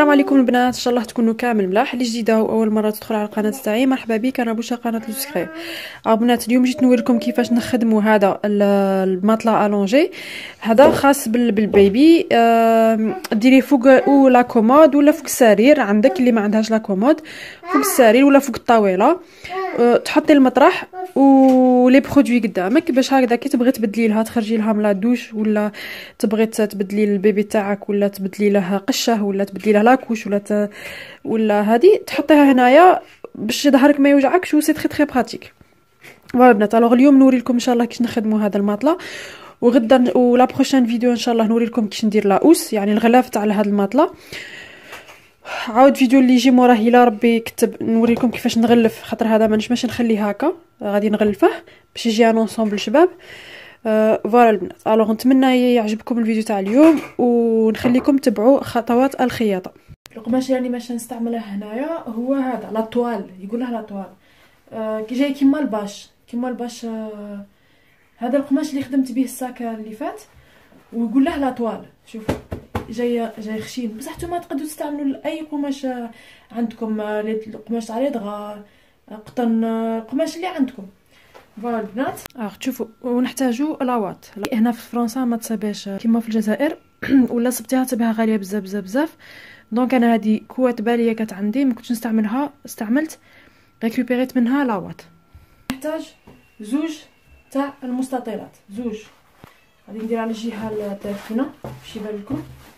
السلام عليكم البنات، ان شاء الله تكونوا كامل ملاح. اللي جديده واول مره تدخل على القناه تاعي، مرحبا بك. انا بوشا، قناه لوسكري. بنات، اليوم جيت نوريكم كيفاش نخدموا هذا المطلع الونجي. هذا خاص بالبيبي. ديريه فوق ولا كومود ولا فوق السرير، عندك اللي ما عندهاش لا كومود، فوق السرير ولا فوق الطاوله. تحطي المطرح ولي برودوي قدامك، باش هكذا كي تبغي تبدلي لها، تخرجي لها من لا دوش، ولا تبغي تبدلي للبيبي تاعك، ولا تبدلي له قشه، ولا تبدلي له لاكوش، ولا هذه تحطيها هنايا باش ظهرك ما يوجعكش. وسي تري تري براتيك. فوالا بنات، الوغ اليوم نوري لكم ان شاء الله كيفاش نخدموا هذا المطلع، وغدا ولا بروشين فيديو ان شاء الله نوري لكم كيفاش ندير لاوس، يعني الغلاف تاع هذا المطلع. عاود فيديو اللي يجي موراه الى ربي كتب نوريكم كيفاش نغلف، خاطر هذا ما نجمش نخليه هكا، غادي نغلفه باش يجي ان انصومبل شباب. فوالا البنات، الوغ نتمنى يعجبكم الفيديو تاع اليوم، ونخليكم تبعوا خطوات الخياطه. القماش اللي باش نستعمله هنايا هو هذا لا طوال، يقول له لا طوال. كي جاي كيما الباش. هذا القماش اللي خدمت به الساكه اللي فات، ويقول له لا طوال. شوفوا جاي خشين، بصح نتوما تقدروا تستعملوا اي قماش عندكم، القماش تاع ليدغا، قطن، القماش اللي عندكم. فوالا البنات، شوفوا ونحتاجوا لاواط. هنا في فرنسا ما تصيبش كيما في الجزائر ولا صبتيها تصيبها غاليه بزاف بزاف بزاف. دونك انا هذه كوات باليه كانت عندي، ما كنتش نستعملها، استعملت ريكوبيريت منها لاواط. نحتاج زوج تاع المستطيلات، زوج. غادي ندير على الجهه الداخنه باش يبان لكم.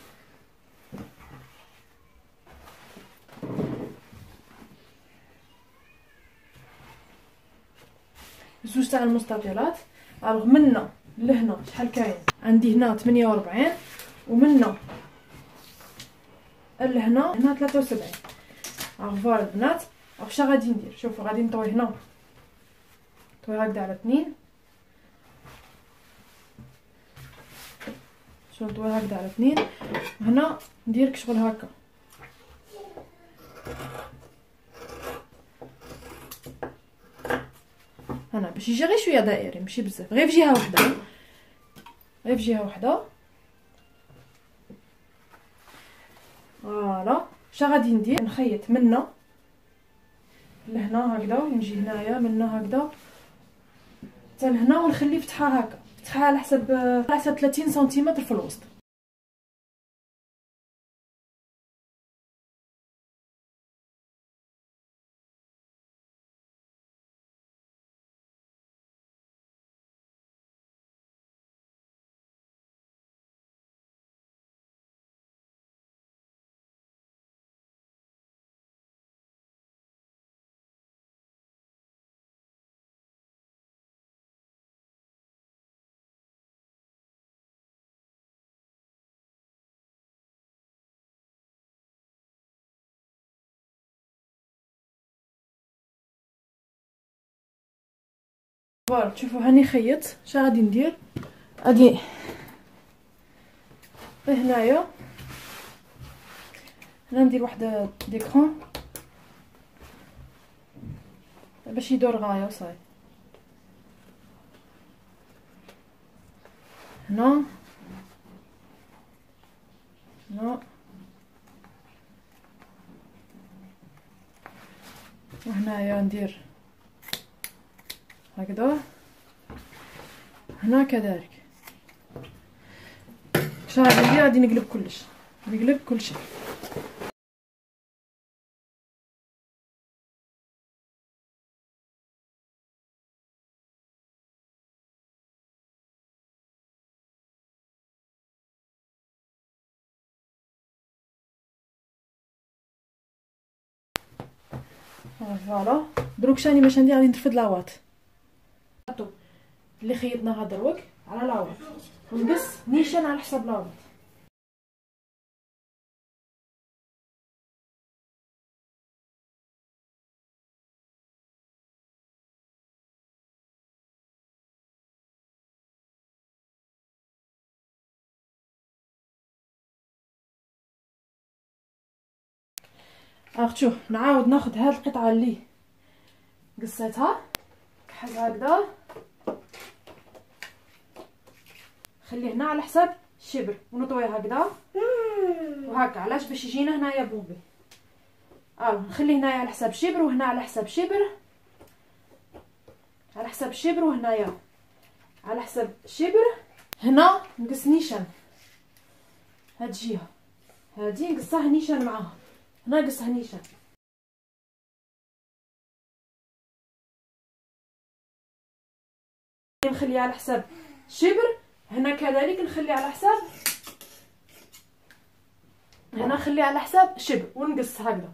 زوج تاع المستطيلات. الوغ منا لهنا شحال كاين؟ عندي هنا 48، ومنا لهنا 73. فوالا البنات، واش غادي ندير؟ شوفوا غادي نطوي هنا، نطوي هكذا على 2، شوفوا نطوي هكذا على 2، هنا ندير كشغل هكا. هنا باش يجي غير شويه دائري، ماشي بزاف، غير في جهه واحده، غير في جهه واحده. فوالا اش غادي ندير؟ نخيط منا لهنا هكذا، ونجي هنايا منا هكذا حتى لهنا، ونخلي فتحه هكا، فتحه على حسب 30 سنتيمتر في الوسط. فوالا تشوفوا هاني خيط. اش غادي ندير؟ غادي هنايا ندير واحد ديكرون باش يدور غايه وصاي. هنا وهنايا ندير هكذا، هنا كذلك. اش غادي ندير؟ غادي نقلب كلشي. فوالا دروك شاني باش ندير؟ غادي نرفد لاواط اللي خيطناها دروك على لاواط، ونقص نيشان على حساب لاواط. شوف نعاود ناخذ هاد القطعه اللي قصيتها، كحل هكذا، خليه هنا على حساب الشبر، ونطويه هكذا وهكا. علاش؟ باش يجينا هنايا بوبي. نخلي هنايا على حساب شبر، وهنا على حساب شبر، على حساب شبر، وهنايا على حساب شبر. هنا نقص نيشان، هاد الجهه هادي نقصها نيشان معاها، هنا نقصها نيشان. نخليها على حساب شبر، هنا كذلك نخلي على حساب، هنا نخلي على حساب شبر ونقص هكذا.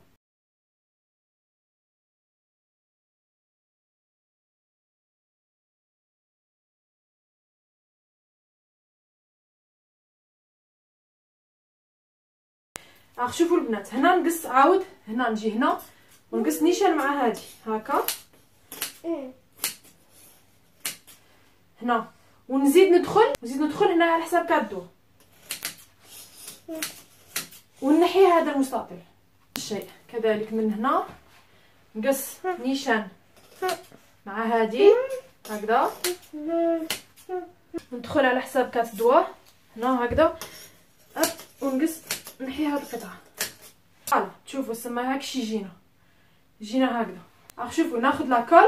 شوفوا البنات، هنا نقص عاود، هنا نجي هنا ونقص نيشان مع هادي هكا هنا، ونزيد ندخل هنا على حساب كادو، ونحي هذا المستطيل الشيء كذلك. من هنا نقص نيشان مع هادي هكذا، ندخل على حساب كات دوا هنا هكذا، ونقص نحي هاد القطعه. فوالا تشوفوا سما هاكشي يجينا هكذا. شوفوا ناخذ لاكول،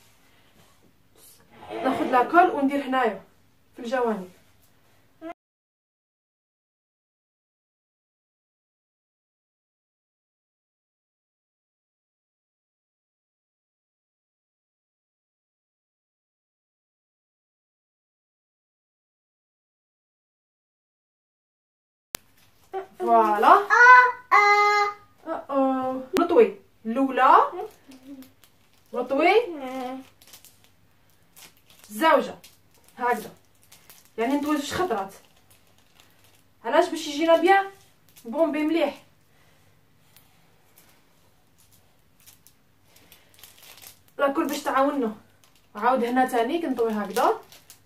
وندير هنايا في الجوانب. فوالا نطوي الاولى، نطوي الزوجه هكذا، يعني نطوي جوج خطرات. علاش؟ باش يجينا بيان بومبي مليح. لاكل باش تعاوننا. عاود هنا تاني كنطوي هكذا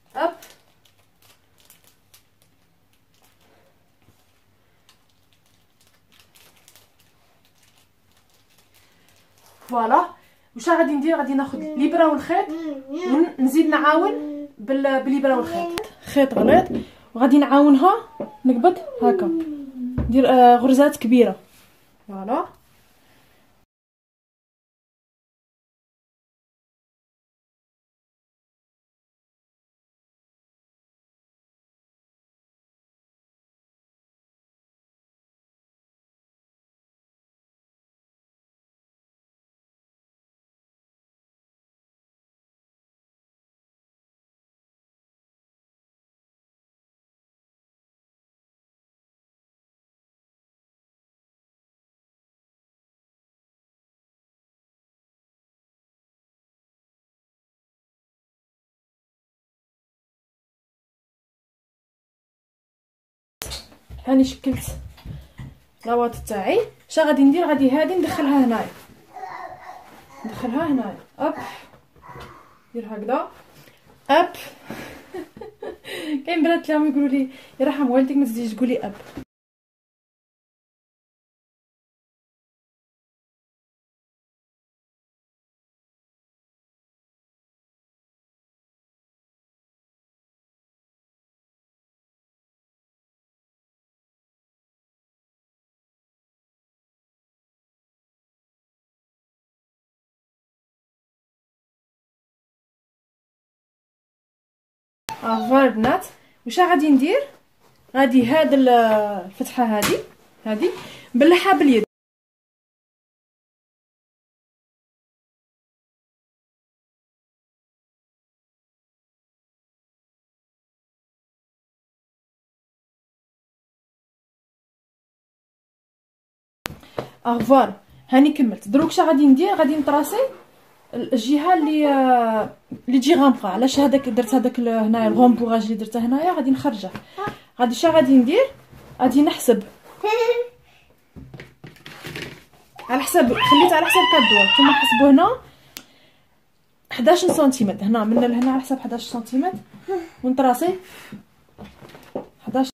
فوالا. واش غادي ندير؟ غادي ناخذ الابره والخيط ونزيد نعاون بالابره والخيط، خيط غليظ، وغادي نعاونها نقبض هكا، ندير غرزات كبيره. فوالا هاني شكلت لاواط تاعي. اش غادي ندير؟ غادي هادي ندخلها هنايا، ندير هكذا كاين بنات اللي يقولوا لي يرحم والديك ما تزيديش تقولي فوالا البنات. واش غادي ندير؟ غادي هاد الفتحه هادي نبلعها باليد. فوالا هاني كملت. دروك اش غادي ندير؟ غادي نطراسي الجهه اللي تجي غامقه. علاش؟ هذاك درت هذاك هنايا الغومبوغاج اللي درته هنايا غادي نخرجه. غادي اش غادي ندير؟ غادي نحسب على حساب، خليت على حساب كادو. نتوما حسبوا هنا 11 سنتيمتر، هنا من لهنا على حساب 11 سنتيمتر، ونطراسي 11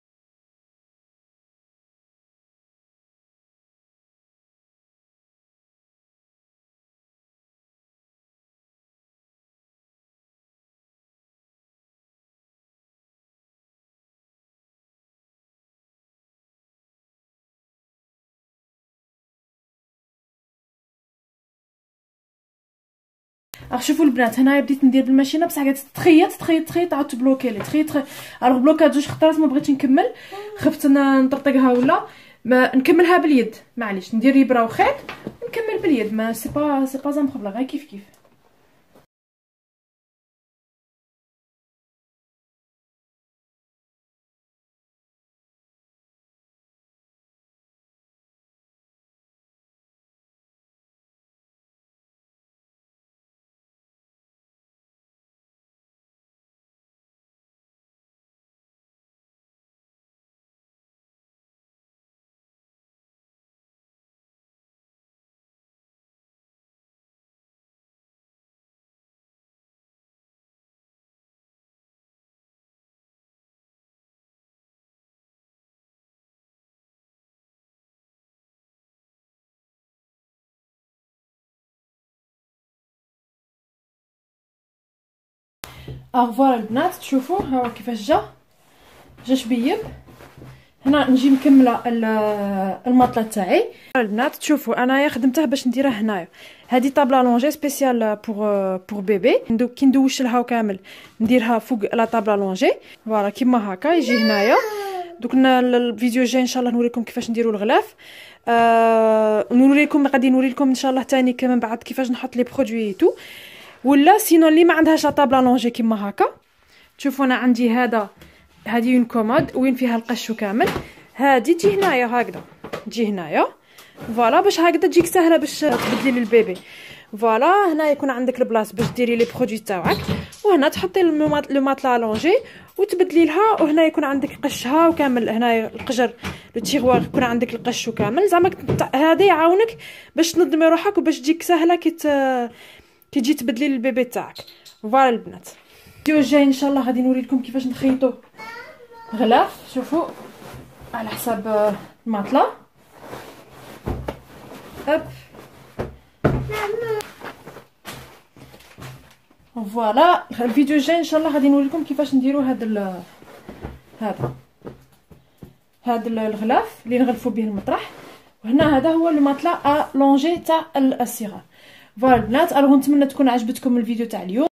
راح شوفوا البنات هنايا بديت ندير بالماشينه بصح قعدت تخيط عاد تبلوكي لي تخيط الوغ بلوكات جوج خطرات ما بغيتش نكمل، خفت نطرطقها ولا ما نكملها باليد. معليش ندير ابره وخيط ونكمل باليد، ما سي با ان بروبليم، غير كيف كيف. فوالا البنات تشوفوا ها كيفاش جا شبيب. هنا نجي مكمله المطله تاعي البنات. تشوفوا انايا خدمته باش نديرها هنايا. هذه طابله لونجي سبيسيال بور بيبي، كي ندوش لها وكامل نديرها فوق لا طابله لونجي فوالا كيما هكا يجي هنايا. دوك الفيديو الجاي ان شاء الله نوريكم كيفاش نديروا الغلاف. نوريكم غادي نوريكم ان شاء الله ثاني كمان بعد كيفاش نحط لي برودوي تو. ولا سينو اللي ما عندهاش لا طابله لونجي كيما هكا. تشوفوا انا عندي هذه اون كومود وين فيها القش كامل. هذه تجي هنايا هكذا، تجي هنايا فوالا باش هكذا تجيك سهله باش تبدلي للبيبي. فوالا هنا يكون عندك البلاص باش ديري لي برودوي تاعك، وهنا تحطي لو ماتلا لونجي وتبدلي لها، وهنا يكون عندك قشها وكامل. هنا القجر لو تيغوار يكون عندك القش وكامل زعما هذا يعاونك باش تنظمي روحك وباش تجيك سهله كي تجي تبدلي للبيبي تاعك. فوالا البنات الفيديو الجاي ان شاء الله غادي نوري لكم كيفاش نخيطوا غلاف. شوفوا على حساب الماطله. فوالا الفيديو الجاي ان شاء الله غادي نوري لكم كيفاش نديروا هذا الغلاف اللي نغلفوا به المطرح. وهنا هذا هو لو ماتلا لونجي تاع الصغار. فوالا البنات الوغ نتمنى تكون عجبتكم الفيديو تاع اليوم.